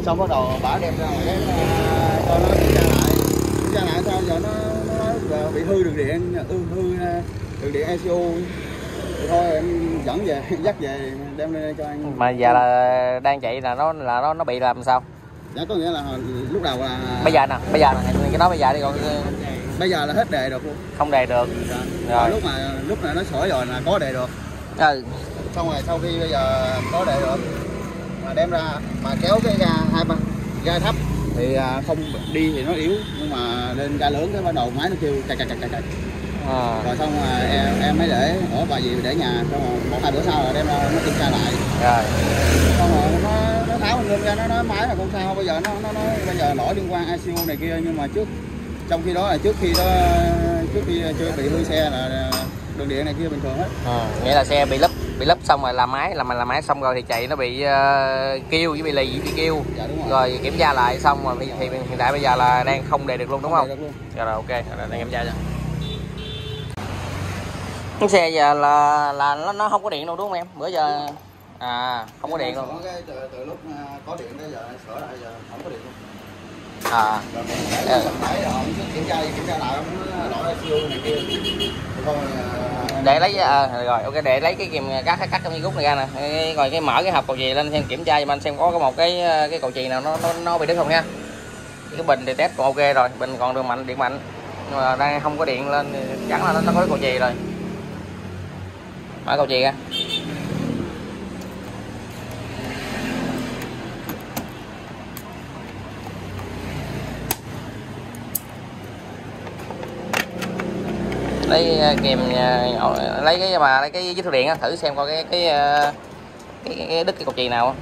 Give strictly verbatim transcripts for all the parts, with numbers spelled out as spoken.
xong bắt đầu bả đem ra ngoài cho nó kiểm tra lại kiểm tra lại sao giờ nó, nó bị hư đường điện hư hư đường điện e xê u thì thôi em dẫn về dắt về đem lên cho anh. Mà giờ là đang chạy là nó là nó nó bị làm sao? Dạ có nghĩa là lúc đầu là bây giờ nè bây giờ nè cái nói bây giờ đi còn bây giờ là hết đề được luôn, không đề được dạ. Rồi lúc mà lúc này nó sửa rồi là có đề được. Ừ. Xong rồi sau khi bây giờ có đề được mà đem ra mà kéo cái ga hai ba ga thấp thì không đi thì nó yếu, nhưng mà lên ga lớn cái bắt đầu máy nó kêu cạch cạch cạch cạch. À. Rồi xong rồi em, em mới để ở bà gì để nhà, xong rồi một hai bữa sau là đem ra nó kiểm tra lại. Rồi. Xong rồi nó nó tháo lên ra nó nói máy là không sao, bây giờ nó nó nói bây giờ lỗi liên quan i xê u này kia, nhưng mà trước trong khi đó là trước khi đó trước khi chưa bị hư xe là đường điện này kia bình thường hết. À, nghĩa là xe bị lấp bị lấp xong rồi làm máy làm làm máy xong rồi thì chạy nó bị uh, kêu với bị lì với bị kêu. Dạ, đúng rồi. Rồi kiểm tra lại xong rồi thì, thì hiện tại bây giờ là đang không đề được luôn đúng không? Được luôn. Rồi, rồi ok rồi đang kiểm tra cho. Cái xe giờ là là nó, nó không có điện đâu đúng không em? Bữa giờ à không có điện luôn. Cái, từ, từ lúc có điện tới giờ sửa lại giờ không có điện luôn. À. Rồi để máy rồi kiểm tra kiểm tra lại nó lỗi i xê u này kia. Thôi để lấy à, rồi ok để lấy cái kìm cắt cắt trong cái gút này ra nè, rồi cái mở cái hộp cầu chì lên xem kiểm tra cho anh xem có cái một cái cái cầu chì nào nó nó, nó bị đứt không nha. Cái bình thì test còn ok rồi, bình còn đường mạnh điện mạnh, nhưng mà đang không có điện lên thì chắc là nó, nó có cái cầu chì rồi. Mở cầu chì ra. Lấy kìm lấy cái mà lấy cái dít thử điện á, thử xem coi cái cái cái, cái, cái đứt cái cục chì nào.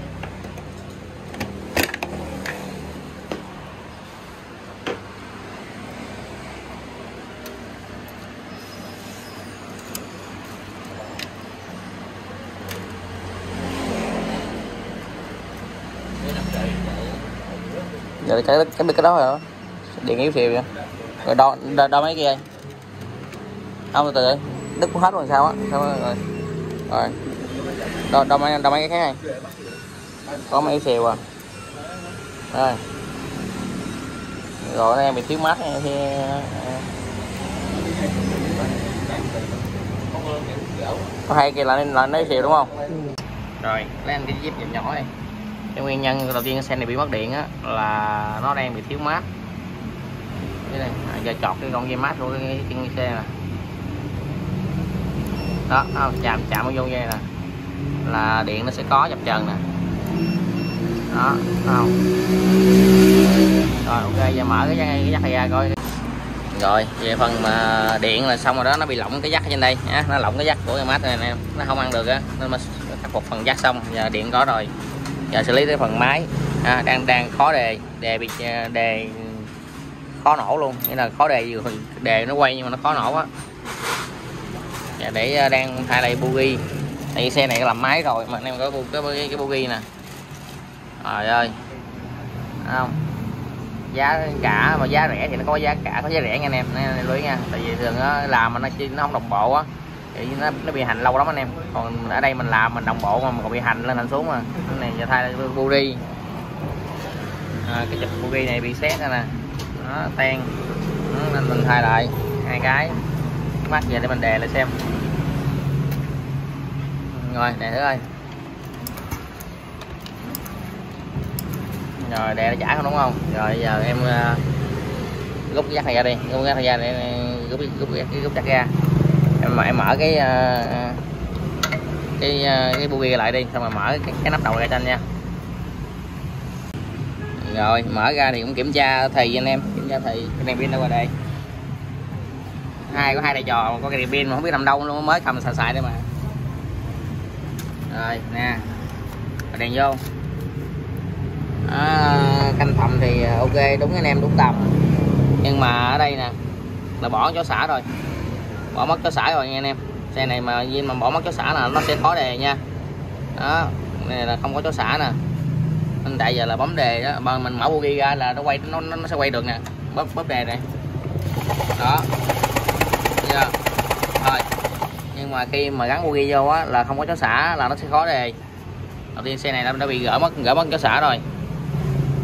Giờ cái cái cái đó rồi, điện yếu xìu vậy. Rồi đo đo, đo mấy kia. Không từ từ đứt cũng hết rồi sao á, sao rồi rồi đo đo mấy đo mấy cái khác này có mấy xìu à. Rồi rồi đây bị thiếu mát thì có hai kia là là lấy xìu đúng không? Ừ. Rồi lấy anh cái dép nhỏ nhỏ này. Cái nguyên nhân đầu tiên cái xe này bị mất điện á là nó đang bị thiếu mát. Đây này, giờ chọt cái con dây mát của cái chân xe nè. Đó, đó chạm chạm vô dây nè là điện nó sẽ có dập trần nè. Đó, không. Rồi ok, giờ mở cái dắt cái dắt này ra coi. Rồi, về phần mà điện là xong rồi đó, nó bị lỏng cái dắt trên đây nhá, nó lỏng cái dắt của cái mát này nè, nó không ăn được á, nên mà khắc phục phần dắt xong, giờ điện có rồi. Giờ xử lý tới phần máy. À, đang đang khó đề, đề bị đề khó nổ luôn, nghĩa là khó đề đề nó quay nhưng mà nó khó nổ á. Để đang thay lại bogie, tại vì xe này làm máy rồi mà anh em có cái cái, cái bogie nè. Trời ơi, không giá cả mà giá rẻ thì nó có giá cả có giá rẻ nha anh em, nên lưu ý nha, tại vì thường á, làm mà nó nó không đồng bộ á thì nó, nó bị hành lâu lắm anh em, còn ở đây mình làm mình đồng bộ mà còn bị hành lên hành xuống mà. Cái này giờ thay lại bogie, à, cái chụp bogie này bị xét nè, nó tan nên mình thay lại hai cái mắt về để mình đè lại xem. Rồi đè thử ơi. Rồi đè nó chảy không đúng không? Rồi giờ em uh, rút cái dắt này ra đi, rút cái dắt này ra để rút rút cái rút dắt ra. Em em mở cái uh, cái uh, cái bogie lại đi, xong rồi mở cái, cái nắp đầu ra cho anh nha. Rồi mở ra thì cũng kiểm tra thì anh em, kiểm tra thì cái đèn pin đâu rồi đây. Hai có hai đại trò, có cái đèn pin mà không biết nằm đâu luôn, mới cầm xài xài đây mà. Rồi nè, đèn vô. À, canh tầm thì ok đúng anh em, đúng tầm, nhưng mà ở đây nè là bỏ chó xả rồi, bỏ mất chó xả rồi nha anh em. Xe này mà Vin mà bỏ mất chó xả là nó sẽ khó đề nha. Đó, này là không có chó xả nè, nên tại giờ là bấm đề đó, mà mình mở bogie ra là nó quay, nó nó sẽ quay được nè, bóp bóp đề này. Đó, chưa? Thôi, nhưng mà khi mà gắn bogie vô á là không có chó xả là nó sẽ khó đề. Đầu tiên xe này nó đã bị gỡ mất gỡ mất chó xả rồi.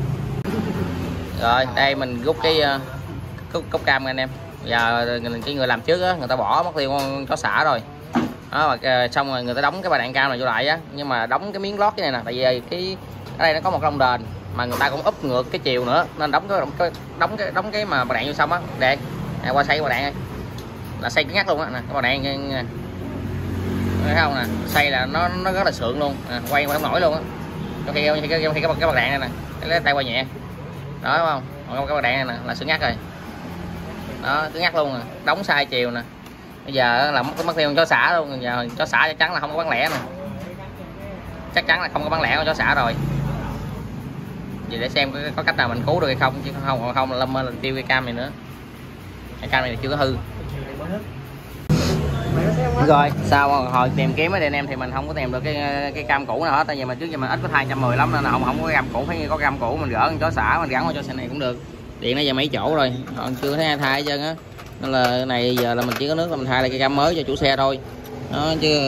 Rồi đây mình rút cái uh, cốc, cốc cam anh em. Giờ cái người làm trước á, người ta bỏ mất tiêu con chó xả rồi đó, và uh, xong rồi người ta đóng cái bà đạn cam này vô lại á, nhưng mà đóng cái miếng lót cái này nè, tại vì cái ở đây nó có một lông đền mà người ta cũng úp ngược cái chiều nữa nên đóng cái đóng cái đóng cái đóng cái mà bà đạn vô xong á. Để à, qua xây cái bà đạn này là xây cứng ngắt luôn á nè, cái bà đạn nè, thấy không nè, xây là nó nó rất là sượng luôn à, quay qua không nổi luôn á. Trong khi trong khi cái cái bà đạn này nè, lấy tay qua nhẹ đó, đúng không? Còn cái bà đạn này nè là sượng ngắt rồi đó, cứng ngắt luôn nè, đóng sai chiều nè. Bây giờ là mất mất tiêu con chó xả luôn. Giờ chó xả chắc chắn là không có bán lẻ nè, chắc chắn là không có bán lẻ con chó xả rồi. Vậy để xem có, có cách nào mình cứu được hay không, chứ không không là lâm lên tiêu cái cam này nữa. Cái cam này chưa có hư. Rồi sau hồi tìm kiếm mấy anh em thì mình không có tìm được cái cái cam cũ nào hết, tại vì mà trước giờ mình ít có hai trăm mười lắm nên là không không có cái cam cũ, phải có cam cũ mình gỡ con chó xả mình gắn vào cho xe này cũng được. Điện nó giờ mấy chỗ rồi, còn chưa thấy ai thay hết trơn á, nên là cái này giờ là mình chỉ có nước là mình thay lại cái cam mới cho chủ xe thôi đó, chứ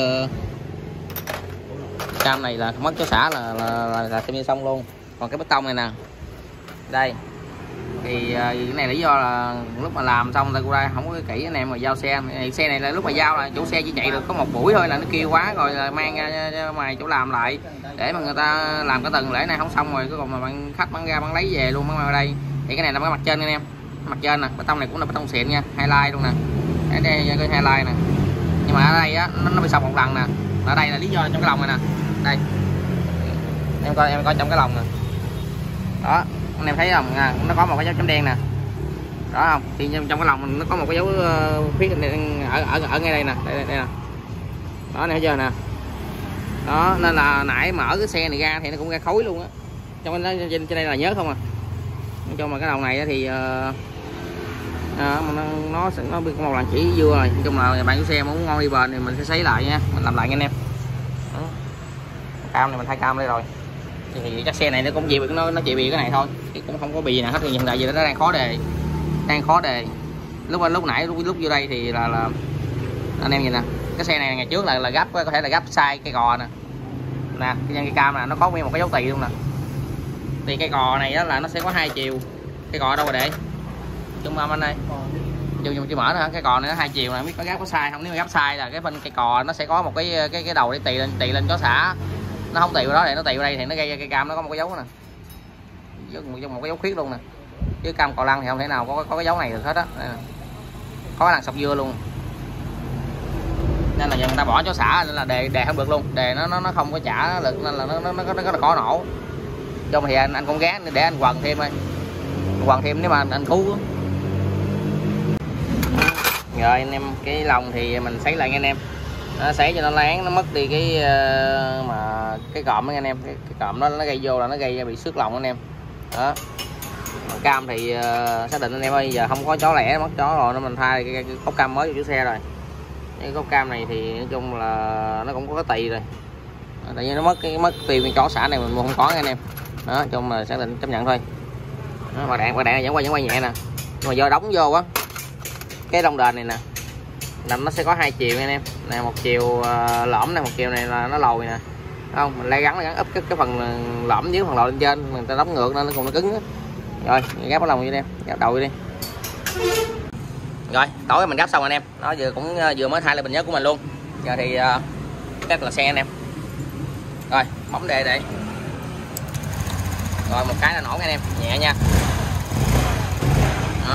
cam này là mất chó xả là là, là, là xem như xong luôn. Còn cái bê tông này nè, đây thì cái này lý do là lúc mà làm xong ta ra không có cái kỹ anh em mà giao xe này, xe này là lúc mà giao là chủ xe chỉ chạy được có một buổi thôi là nó kêu quá rồi là mang ra ngoài chỗ làm lại để mà người ta làm cái tầng lễ này không xong rồi, cái còn mà bạn khách bán ra bán lấy về luôn, bán ở đây. Thì cái này là cái mặt trên anh em, mặt trên nè, bê tông này cũng là bê tông xịn nha, highlight luôn nè, cái đây cái highlight nè, nhưng mà ở đây á nó, nó bị sọc một lần nè, ở đây là lý do trong cái lồng này nè, đây em coi em coi trong cái lồng nè đó, anh em thấy không à, nó có một cái dấu chấm đen nè đó không, thì trong cái lồng nó có một cái dấu uh, phía ở ở ở ngay đây nè, đây, đây, đây nè đó, này thấy chưa nè đó, nên là nãy mở cái xe này ra thì nó cũng ra khói luôn á, trong cái trên, trên đây là nhớ không à. Nói chung là cái đầu này thì uh, à, nó nó sẽ nó bị một lần chỉ vừa rồi. Nói chung là bạn chủ xe muốn ngon đi bền thì mình sẽ sấy lại nha, mình làm lại nha anh em. Đó. Cam này mình thay cam đây rồi, thì chắc xe này nó cũng chỉ bị nó nó chỉ bị cái này thôi, chứ cũng không có bị gì nào hết. Thì hiện tại giờ nó đang khó đề, đang khó đề. Lúc lúc nãy lúc lúc vô đây thì là là anh em nhìn nè, cái xe này ngày trước là là gấp, có thể là gấp sai cây cò nè, nè cái nhân cây cam nè nó có nguyên một cái dấu tì luôn nè. Thì cây cò này đó là nó sẽ có hai chiều, cây cò đâu rồi để trung âm anh ơi, dùng dùng chưa mở nữa, cái cò này nó hai chiều nè, biết có gấp có sai không. Nếu mà gấp sai là cái bên cây cò nó sẽ có một cái cái cái đầu để tì lên tì lên chó xả, nó không tì vào đó để nó tì vào đây thì nó gây ra cây cam nó có một cái dấu nè, một cái dấu khuyết luôn nè, chứ cam cò lăn thì không thể nào có có cái dấu này được hết á, có cái lăn sọc dưa luôn. Nên là giờ người ta bỏ chó xả nên là đề đề không được luôn, đề nó nó nó không có trả lực nên là nó nó nó nó rất là khó nổ. Trong thì anh anh cũng gán để anh quần thêm thôi, quần thêm nếu mà anh cứu. Rồi anh em cái lồng thì mình sấy lại nha anh em, nó sấy cho nó láng, nó mất đi cái uh, mà cái cọm đó anh em, cái, cái cọm đó nó gây vô là nó gây ra bị xước lồng anh em đó. Cam thì uh, xác định anh em ơi, giờ không có chó lẻ mất chó rồi nên mình thay cái, cái, cái cốc cam mới cho chủ xe rồi. Cái cốc cam này thì nói chung là nó cũng có cái tì rồi, tại vì nó mất cái mất tiêu cái chó xả này mình không có nha anh em đó, chung là xác định chấp nhận thôi. Bà đạn bà đạn vẫn quay vẫn quay nhẹ nè, nhưng mà do đóng vô á cái lông đền này nè là nó sẽ có hai chiều nha anh em nè, một chiều uh, lõm này, một chiều này là nó lồi nè, không mình lấy gắn là gắn úp cái, cái phần lõm dưới phần lồi lên trên, mình ta đóng ngược nên nó còn nó cứng đó. Rồi gáp cái lồng vô em, gáp đầu đi. Rồi tối mình gáp xong anh em, nó vừa cũng vừa mới thay lại bình nhớ của mình luôn. Giờ thì uh, test là xe anh em. Rồi bấm đề để rồi một cái là nổ nha anh em, nhẹ nha đó.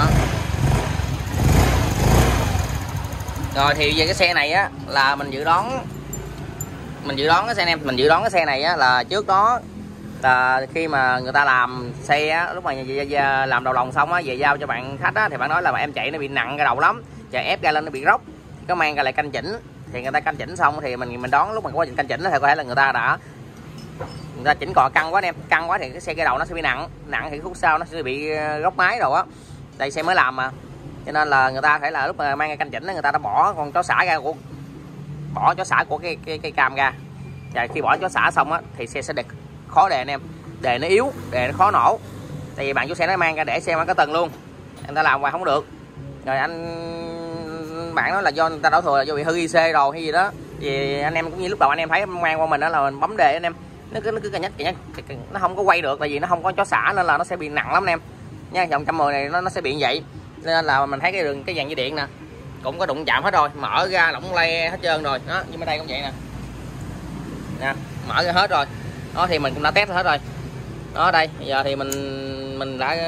Rồi thì về cái xe này á là mình dự đoán mình dự đoán cái xe em mình dự đoán cái xe này á là trước đó là khi mà người ta làm xe á, lúc mà làm đầu lòng xong á về giao cho bạn khách á thì bạn nói là em chạy nó bị nặng cái đầu lắm, chạy ép ra lên nó bị róc, có mang ra lại canh chỉnh. Thì người ta canh chỉnh xong thì mình mình đoán lúc mà quá trình canh chỉnh thì có thể là người ta đã người ta chỉnh cò căng quá em, căng quá thì cái xe cái đầu nó sẽ bị nặng, nặng thì khúc sau nó sẽ bị góc máy rồi á. Đây xe mới làm mà, cho nên là người ta phải là lúc mà mang ra canh chỉnh người ta đã bỏ con chó xả ra của bỏ chó xả của cái cái cây cam ra. Và khi bỏ chó xả xong á thì xe sẽ địch khó đề anh em, đề nó yếu, đề nó khó nổ. Tại vì bạn chủ xe nó mang ra để xe mang cái tầng luôn, anh ta làm hoài không được. Rồi anh bạn nói là do người ta đổ thừa là do bị hư i xê rồi hay gì đó. Vì anh em cũng như lúc đầu anh em thấy mang qua mình đó là mình bấm đề anh em, nó cứ nó cứ cà nhách cà nhách nó không có quay được, tại vì nó không có chó xả nên là nó sẽ bị nặng lắm anh em. nha. Dòng một trăm mười này nó nó sẽ bị như vậy, nên là mình thấy cái đường cái dàn dây điện nè cũng có đụng chạm hết rồi, mở ra lỏng le hết trơn rồi đó. Nhưng bên đây cũng vậy nè, nè mở ra hết rồi đó, thì mình cũng đã test hết rồi đó. Đây giờ thì mình mình đã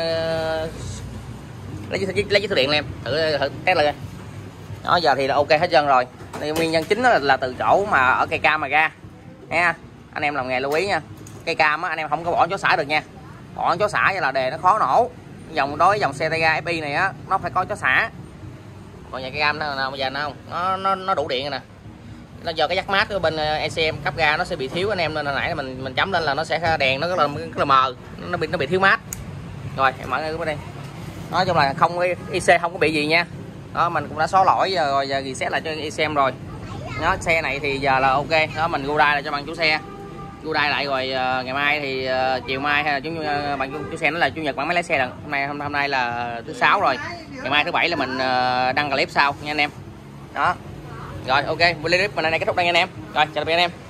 lấy lấy lấy chiếc điện em thử, thử test lại đó. Giờ thì là ok hết trơn rồi. Thì nguyên nhân chính đó là, là từ chỗ mà ở cây cam mà ra nha, anh em làm nghề lưu ý nha. Cây cam á, anh em không có bỏ chó xả được nha, bỏ chó xả vậy là đề nó khó nổ. Dòng đối với dòng xe tay ga ép pê này á, nó phải có chó xả. Còn nhà cây cam nó nào bây giờ nó không nó nó nó đủ điện rồi nè. Nó do cái jack mát của bên e xê em cấp ra nó sẽ bị thiếu anh em, nên là nãy mình mình chấm lên là nó sẽ đèn nó rất là rất là mờ, nó bị nó bị thiếu mát. Rồi em mở cái bên đây, nói chung là không, i xê không có bị gì nha đó. Mình cũng đã xóa lỗi rồi, giờ reset lại cho i xê em rồi đó. Xe này thì giờ là ok đó, mình gu đai lại cho bạn chủ xe, gu đai lại rồi. Uh, ngày mai thì uh, chiều mai hay là chủ uh, bạn chủ xe nó là chủ nhật bạn mới lấy xe lần. Hôm nay hôm, hôm nay là thứ sáu rồi, ngày mai thứ bảy là mình uh, đăng clip sau nha anh em đó. Rồi ok, clip mình này kết thúc đây nha anh em. Rồi chào tạm biệt anh em.